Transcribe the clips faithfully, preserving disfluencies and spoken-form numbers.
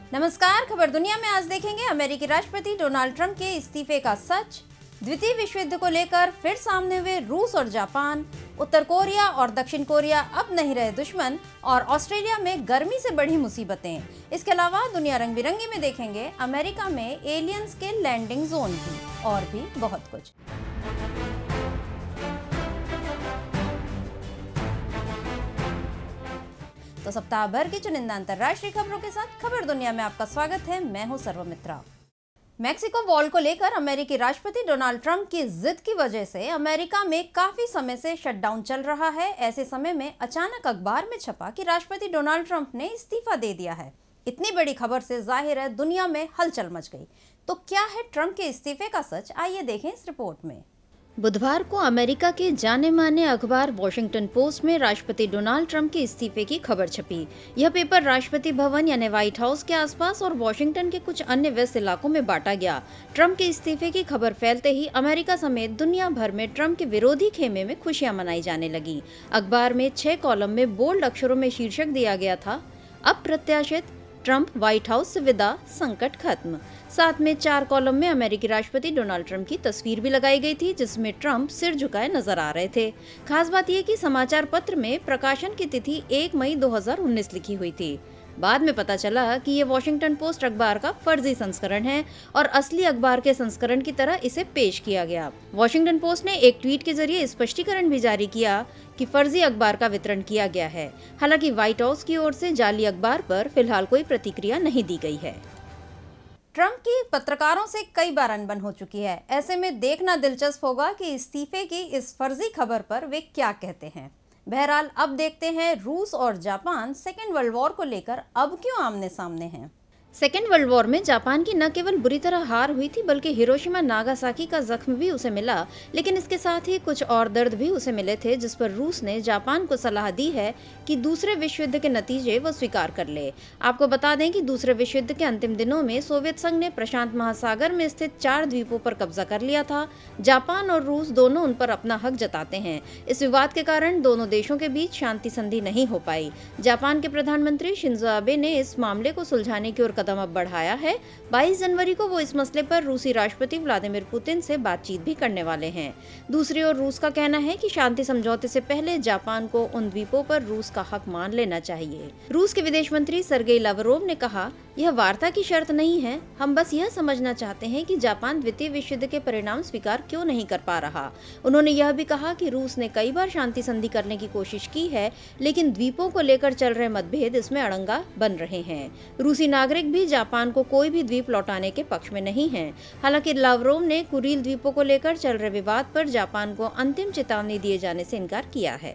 नमस्कार, खबर दुनिया में आज देखेंगे अमेरिकी राष्ट्रपति डोनाल्ड ट्रंप के इस्तीफे का सच, द्वितीय विश्व युद्ध को लेकर फिर सामने हुए रूस और जापान, उत्तर कोरिया और दक्षिण कोरिया अब नहीं रहे दुश्मन और ऑस्ट्रेलिया में गर्मी से बढ़ी मुसीबतें। इसके अलावा दुनिया रंग बिरंगी में देखेंगे अमेरिका में एलियंस के लैंडिंग जोन भी और भी बहुत कुछ। तो सप्ताह भर की चुनिंदा अंतर्राष्ट्रीय खबरों के साथ खबर दुनिया में आपका स्वागत है। मैं हूं सर्वमित्रा। मैक्सिको वॉल को लेकर अमेरिकी राष्ट्रपति डोनाल्ड ट्रंप की जिद की वजह से अमेरिका में काफी समय से शटडाउन चल रहा है। ऐसे समय में अचानक अखबार में छपा कि राष्ट्रपति डोनाल्ड ट्रंप ने इस्तीफा दे दिया है। इतनी बड़ी खबर से जाहिर है दुनिया में हलचल मच गई। तो क्या है ट्रंप के इस्तीफे का सच, आइए देखें इस रिपोर्ट में। बुधवार को अमेरिका के जाने माने अखबार वॉशिंगटन पोस्ट में राष्ट्रपति डोनाल्ड ट्रंप के इस्तीफे की खबर छपी। यह पेपर राष्ट्रपति भवन यानी व्हाइट हाउस के आसपास और वॉशिंगटन के कुछ अन्य व्यस्त इलाकों में बांटा गया। ट्रंप के इस्तीफे की खबर फैलते ही अमेरिका समेत दुनिया भर में ट्रंप के विरोधी खेमे में खुशियां मनाई जाने लगी। अखबार में छह कॉलम में बोल्ड अक्षरों में शीर्षक दिया गया था, अप्रत्याशित, ट्रंप व्हाइट हाउस से विदा, संकट खत्म। साथ में चार कॉलम में अमेरिकी राष्ट्रपति डोनाल्ड ट्रंप की तस्वीर भी लगाई गई थी, जिसमें ट्रंप सिर झुकाए नजर आ रहे थे। खास बात यह कि समाचार पत्र में प्रकाशन की तिथि एक मई दो हज़ार उन्नीस लिखी हुई थी। बाद में पता चला कि ये वॉशिंगटन पोस्ट अखबार का फर्जी संस्करण है और असली अखबार के संस्करण की तरह इसे पेश किया गया। वॉशिंगटन पोस्ट ने एक ट्वीट के जरिए स्पष्टीकरण भी जारी किया कि फर्जी अखबार का वितरण किया गया है। हालांकि व्हाइट हाउस की ओर से जाली अखबार पर फिलहाल कोई प्रतिक्रिया नहीं दी गई है। ट्रंप की पत्रकारों से कई बार अनबन हो चुकी है। ऐसे में देखना दिलचस्प होगा कि इस्तीफे की इस फर्जी खबर पर वे क्या कहते हैं। बहरहाल अब देखते हैं रूस और जापान सेकेंड वर्ल्ड वॉर को लेकर अब क्यों आमने सामने हैं। सेकेंड वर्ल्ड वॉर में जापान की न केवल बुरी तरह हार हुई थी बल्कि हिरोशिमा नागासाकी का जख्म भी उसे मिला, लेकिन इसके साथ ही कुछ और दर्द भी उसे मिले थे, जिस पर रूस ने जापान को सलाह दी है कि दूसरे विश्व युद्ध के नतीजे वो स्वीकार कर ले। आपको बता दें कि दूसरे विश्व युद्ध के अंतिम दिनों में सोवियत संघ ने प्रशांत महासागर में स्थित चार द्वीपों पर कब्जा कर लिया था। जापान और रूस दोनों उन पर अपना हक जताते हैं। इस विवाद के कारण दोनों देशों के बीच शांति संधि नहीं हो पाई। जापान के प्रधानमंत्री शिंजो आबे ने इस मामले को सुलझाने की ओर कदम अब बढ़ाया है। बाईस जनवरी को वो इस मसले पर रूसी राष्ट्रपति व्लादिमीर पुतिन से बातचीत भी करने वाले हैं। दूसरी ओर रूस का कहना है कि शांति समझौते से पहले जापान को उन द्वीपों पर रूस का हक मान लेना चाहिए। रूस के विदेश मंत्री सर्गेई लावरोव ने कहा, यह वार्ता की शर्त नहीं है, हम बस यह समझना चाहते हैं कि जापान द्वितीय विश्व युद्ध के परिणाम स्वीकार क्यों नहीं कर पा रहा। उन्होंने यह भी कहा कि रूस ने कई बार शांति संधि करने की कोशिश की है, लेकिन द्वीपों को लेकर चल रहे मतभेद इसमें अड़ंगा बन रहे हैं। रूसी नागरिक भी जापान को कोई भी द्वीप लौटाने के पक्ष में नहीं हैं। हालांकि लावरोव ने कुरील द्वीपों को लेकर चल रहे विवाद पर जापान को अंतिम चेतावनी दिए जाने से इनकार किया है।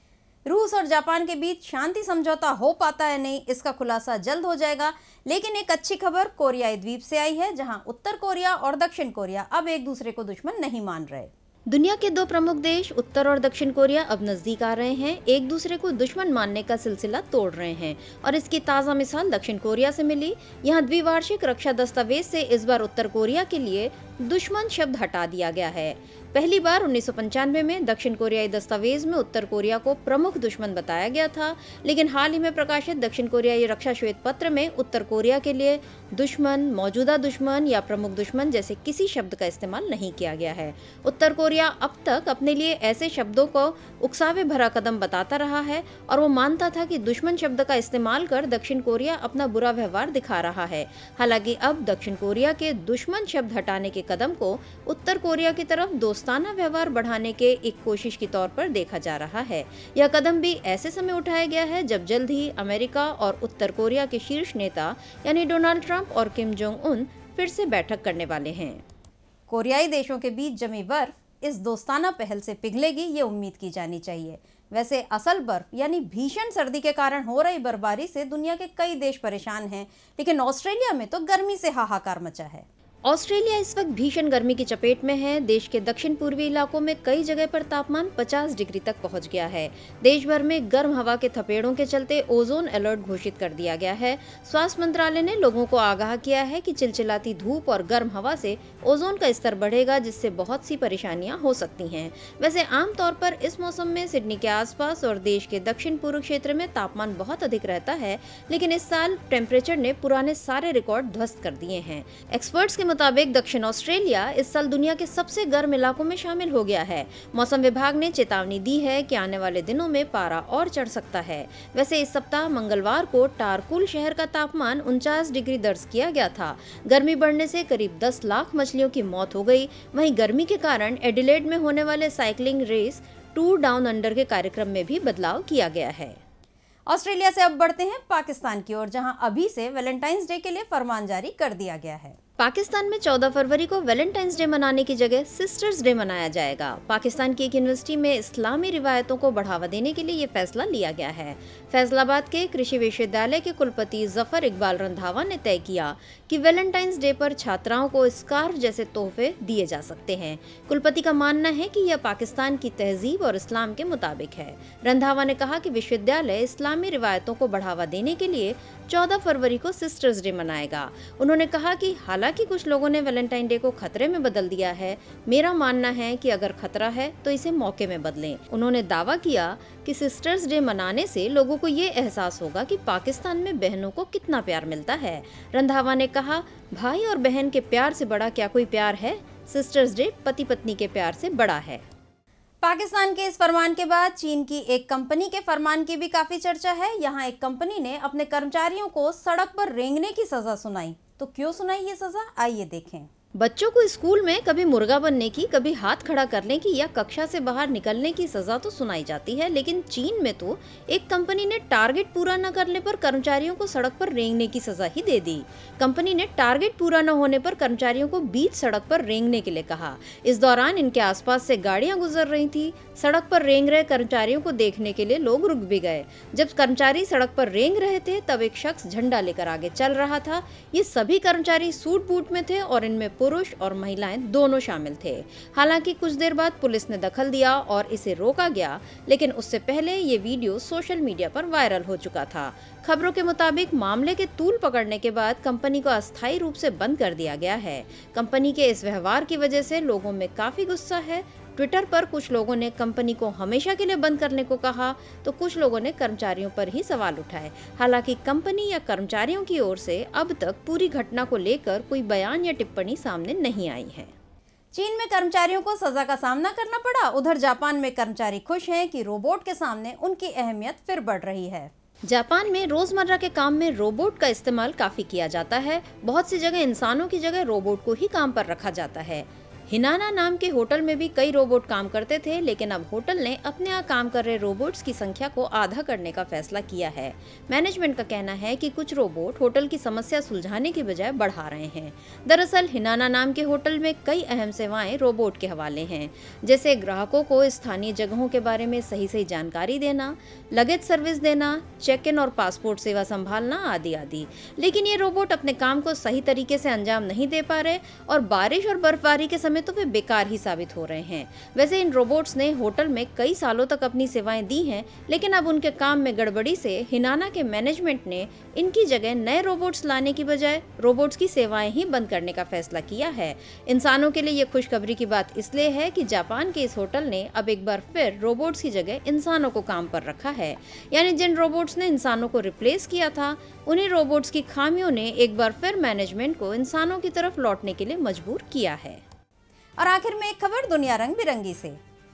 रूस और जापान के बीच शांति समझौता हो पाता है नहीं, इसका खुलासा जल्द हो जाएगा। लेकिन एक अच्छी खबर कोरियाई द्वीप से आई है, जहां उत्तर कोरिया और दक्षिण कोरिया अब एक दूसरे को दुश्मन नहीं मान रहे। दुनिया के दो प्रमुख देश उत्तर और दक्षिण कोरिया अब नजदीक आ रहे हैं, एक दूसरे को दुश्मन मानने का सिलसिला तोड़ रहे हैं और इसकी ताज़ा मिसाल दक्षिण कोरिया से मिली। यहाँ द्विवार्षिक रक्षा दस्तावेज से इस बार उत्तर कोरिया के लिए दुश्मन शब्द हटा दिया गया है। पहली बार उन्नीस सौ पंचानवे में दक्षिण कोरियाई दस्तावेज में उत्तर कोरिया को प्रमुख दुश्मन बताया गया था, लेकिन हाल ही में प्रकाशित दक्षिण कोरियाई रक्षा श्वेत पत्र में उत्तर कोरिया के लिए दुश्मन, मौजूदा दुश्मन या प्रमुख दुश्मन जैसे किसी शब्द का इस्तेमाल नहीं किया गया है। उत्तर कोरिया अब तक अपने लिए ऐसे शब्दों को उकसावे भरा कदम बताता रहा है और वो मानता था कि दुश्मन शब्द का इस्तेमाल कर दक्षिण कोरिया अपना बुरा व्यवहार दिखा रहा है। हालांकि अब दक्षिण कोरिया के दुश्मन शब्द हटाने के कदम को उत्तर कोरिया की तरफ दोस्ताना व्यवहार बढ़ाने के एक कोशिश के तौर पर देखा जा रहा है। यह कदम भी ऐसे समय उठाया गया है जब जल्द ही अमेरिका और उत्तर कोरिया के शीर्ष नेता यानी डोनाल्ड ट्रंप और किम जोंग उन फिर से बैठक करने वाले हैं। कोरियाई देशों के बीच जमी बर्फ इस दोस्ताना पहल से पिघलेगी, ये उम्मीद की जानी चाहिए। वैसे असल बर्फ यानी भीषण सर्दी के कारण हो रही बर्फबारी से दुनिया के कई देश परेशान हैं, लेकिन ऑस्ट्रेलिया में तो गर्मी से हाहाकार मचा है। ऑस्ट्रेलिया इस वक्त भीषण गर्मी की चपेट में है। देश के दक्षिण पूर्वी इलाकों में कई जगह पर तापमान पचास डिग्री तक पहुंच गया है। देश भर में गर्म हवा के थपेड़ों के चलते ओजोन अलर्ट घोषित कर दिया गया है। स्वास्थ्य मंत्रालय ने लोगों को आगाह किया है कि चिलचिलाती धूप और गर्म हवा से ओजोन का स्तर बढ़ेगा, जिससे बहुत सी परेशानियां हो सकती हैं। वैसे आमतौर पर इस मौसम में सिडनी के आसपास और देश के दक्षिण पूर्व क्षेत्र में तापमान बहुत अधिक रहता है, लेकिन इस साल टेम्परेचर ने पुराने सारे रिकॉर्ड ध्वस्त कर दिए हैं। एक्सपर्ट्स के मुताबिक दक्षिण ऑस्ट्रेलिया इस साल दुनिया के सबसे गर्म इलाकों में शामिल हो गया है। मौसम विभाग ने चेतावनी दी है कि आने वाले दिनों में पारा और चढ़ सकता है। वैसे इस सप्ताह मंगलवार को टारकुल शहर का तापमान उनचास डिग्री दर्ज किया गया था। गर्मी बढ़ने से करीब दस लाख मछलियों की मौत हो गई। वहीं गर्मी के कारण एडिलेड में होने वाले cycling race tour down under के कार्यक्रम में भी बदलाव किया गया है। ऑस्ट्रेलिया से अब बढ़ते हैं पाकिस्तान की ओर, जहां अभी से वैलेंटाइंस डे के लिए फरमान जारी कर दिया गया है। पाकिस्तान में चौदह फरवरी को वैलेंटाइंस डे मनाने की जगह सिस्टर्स डे मनाया जाएगा। पाकिस्तान की एक यूनिवर्सिटी में इस्लामी रिवायतों को बढ़ावा देने के लिए ये फैसला लिया गया है। फैसलाबाद के कृषि विश्वविद्यालय के कुलपति जफर इकबाल रंधावा ने तय किया कि वैलेंटाइंस डे पर छात्राओं को स्कार्फ जैसे तोहफे दिए जा सकते हैं। कुलपति का मानना है कि यह पाकिस्तान की तहजीब और इस्लाम के मुताबिक है। रंधावा ने कहा कि विश्वविद्यालय इस्लामी रिवायतों को बढ़ावा देने के लिए चौदह फरवरी को सिस्टर्स डे मनाएगा। उन्होंने कहा कि हालांकि कुछ लोगों ने वैलेंटाइन डे को खतरे में बदल दिया है, मेरा मानना है कि अगर खतरा है तो इसे मौके में बदलें। उन्होंने दावा किया कि सिस्टर्स डे मनाने से लोगों को ये एहसास होगा कि पाकिस्तान में बहनों को कितना प्यार मिलता है। रंधावा ने कहा, भाई और बहन के प्यार से बड़ा क्या कोई प्यार है? सिस्टर्स डे पति पत्नी के प्यार से बड़ा है। पाकिस्तान के इस फरमान के बाद चीन की एक कंपनी के फरमान की भी काफी चर्चा है। यहाँ एक कंपनी ने अपने कर्मचारियों को सड़क पर रेंगने की सजा सुनाई। तो क्यों सुनाई ये सजा, आइए देखें। बच्चों को स्कूल में कभी मुर्गा बनने की, कभी हाथ खड़ा करने की या कक्षा से बाहर निकलने की सजा तो सुनाई जाती है, लेकिन चीन में तो एक कंपनी ने टारगेट पूरा न करने पर कर्मचारियों को सड़क पर रेंगने की सजा ही दे दी। कंपनी ने टारगेट पूरा न होने पर कर्मचारियों को बीच सड़क पर रेंगने के लिए कहा। इस दौरान इनके आसपास से गाड़ियां गुजर रही थी। सड़क पर रेंग रहे कर्मचारियों को देखने के लिए लोग रुक भी गए। जब कर्मचारी सड़क पर रेंग रहे थे तब एक शख्स झंडा लेकर आगे चल रहा था। ये सभी कर्मचारी सूट बूट में थे और इनमें पुरुष और महिलाएं दोनों शामिल थे। हालांकि कुछ देर बाद पुलिस ने दखल दिया और इसे रोका गया, लेकिन उससे पहले ये वीडियो सोशल मीडिया पर वायरल हो चुका था। खबरों के मुताबिक मामले के तूल पकड़ने के बाद कंपनी को अस्थायी रूप से बंद कर दिया गया है। कंपनी के इस व्यवहार की वजह से लोगों में काफी गुस्सा है। ट्विटर पर कुछ लोगों ने कंपनी को हमेशा के लिए बंद करने को कहा, तो कुछ लोगों ने कर्मचारियों पर ही सवाल उठाए। हालांकि कंपनी या कर्मचारियों की ओर से अब तक पूरी घटना को लेकर कोई बयान या टिप्पणी सामने नहीं आई है। चीन में कर्मचारियों को सजा का सामना करना पड़ा। उधर जापान में कर्मचारी खुश हैं कि रोबोट के सामने उनकी अहमियत फिर बढ़ रही है। जापान में रोजमर्रा के काम में रोबोट का इस्तेमाल काफी किया जाता है। बहुत सी जगह इंसानों की जगह रोबोट को ही काम पर रखा जाता है। हिनाना नाम के होटल में भी कई रोबोट काम करते थे, लेकिन अब होटल ने अपने यहाँ काम कर रहे रोबोट्स की संख्या को आधा करने का फैसला किया है। मैनेजमेंट का कहना है कि कुछ रोबोट होटल की समस्या सुलझाने की बजाय बढ़ा रहे हैं। दरअसल हिनाना नाम के होटल में कई अहम सेवाएं रोबोट के हवाले हैं, जैसे ग्राहकों को स्थानीय जगहों के बारे में सही सही जानकारी देना, लगेज सर्विस देना, चेक इन और पासपोर्ट सेवा संभालना आदि आदि। लेकिन ये रोबोट अपने काम को सही तरीके से अंजाम नहीं दे पा रहे और बारिश और बर्फबारी के समय तो वे बेकार ही साबित हो रहे हैं। वैसे इन रोबोट्स ने होटल में कई सालों तक अपनी सेवाएं दी हैं, लेकिन अब उनके काम में गड़बड़ी से हिनाना के मैनेजमेंट ने इनकी जगह नए रोबोट्स लाने की बजाय रोबोट्स की सेवाएं ही बंद करने का फैसला किया है। इंसानों के लिए ये खुशखबरी की बात इसलिए है कि जापान के इस होटल ने अब एक बार फिर रोबोट्स की जगह इंसानों को काम पर रखा है। यानी जिन रोबोट्स ने इंसानों को रिप्लेस किया था, उन्हीं रोबोट्स की खामियों ने एक बार फिर मैनेजमेंट को इंसानों की तरफ लौटने के लिए मजबूर किया है। और आखिर में एक खबर दुनिया रंग बिरंगी से।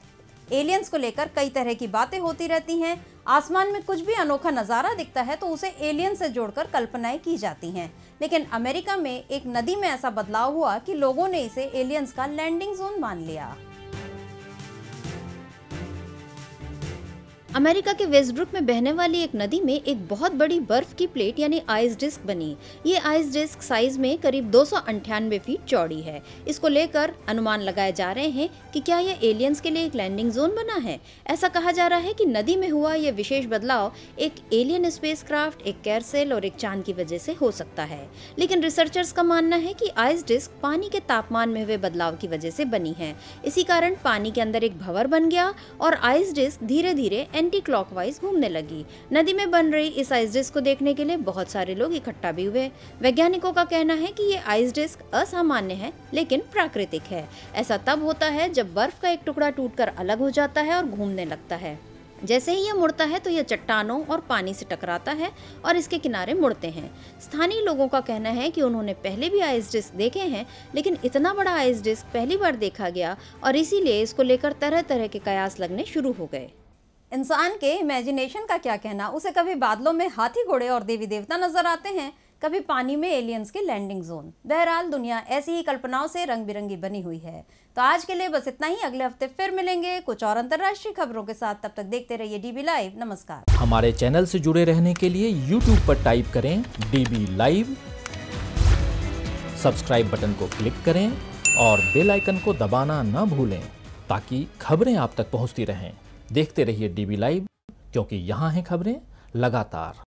एलियंस को लेकर कई तरह की बातें होती रहती हैं। आसमान में कुछ भी अनोखा नज़ारा दिखता है तो उसे एलियन से जोड़कर कल्पनाएं की जाती हैं। लेकिन अमेरिका में एक नदी में ऐसा बदलाव हुआ कि लोगों ने इसे एलियंस का लैंडिंग जोन मान लिया। अमेरिका के वेस्टब्रुक में बहने वाली एक नदी में एक बहुत बड़ी बर्फ की प्लेट यानी आइस डिस्क बनी। ये आइस डिस्क साइज में करीब दो सौ अंठानवे फीट चौड़ी है। इसको लेकर अनुमान लगाए जा रहे हैं कि क्या ये एलियंस के लिए एक लैंडिंग जोन बना है। ऐसा कहा जा रहा है कि नदी में हुआ ये विशेष बदलाव एक एलियन स्पेसक्राफ्ट, एक कैरसेल और एक चांद की वजह से हो सकता है। लेकिन रिसर्चर्स का मानना है कि आइस डिस्क पानी के तापमान में हुए बदलाव की वजह से बनी है। इसी कारण पानी के अंदर एक भंवर बन गया और आइस डिस्क धीरे धीरे एंटी क्लॉकवाइज घूमने लगी। नदी में बन रही इस आइस डिस्क को देखने के लिए बहुत सारे लोग इकट्ठा भी हुए। वैज्ञानिकों का कहना है कि ये आइस डिस्क असामान्य है लेकिन प्राकृतिक है। ऐसा तब होता है जब बर्फ का एक टुकड़ा टूटकर अलग हो जाता है और घूमने लगता है। जैसे ही यह मुड़ता है तो यह चट्टानों और पानी से टकराता है और इसके किनारे मुड़ते हैं। स्थानीय लोगों का कहना है कि उन्होंने पहले भी आइस डिस्क देखे हैं, लेकिन इतना बड़ा आइस डिस्क पहली बार देखा गया और इसीलिए इसको लेकर तरह तरह के कयास लगने शुरू हो गए। इंसान के इमेजिनेशन का क्या कहना, उसे कभी बादलों में हाथी घोड़े और देवी देवता नजर आते हैं, कभी पानी में एलियंस के लैंडिंग जोन। बहरहाल दुनिया ऐसी ही कल्पनाओं से रंग बिरंगी बनी हुई है। तो आज के लिए बस इतना ही। अगले हफ्ते फिर मिलेंगे कुछ और अंतर्राष्ट्रीय खबरों के साथ। तब तक देखते रहिए डीबी लाइव। नमस्कार। हमारे चैनल से जुड़े रहने के लिए यूट्यूब पर टाइप करें डीबी लाइव, सब्सक्राइब बटन को क्लिक करें और बेल आइकन को दबाना न भूलें ताकि खबरें आप तक पहुंचती रहें। देखते रहिए डीबी लाइव, क्योंकि यहाँ हैं खबरें लगातार।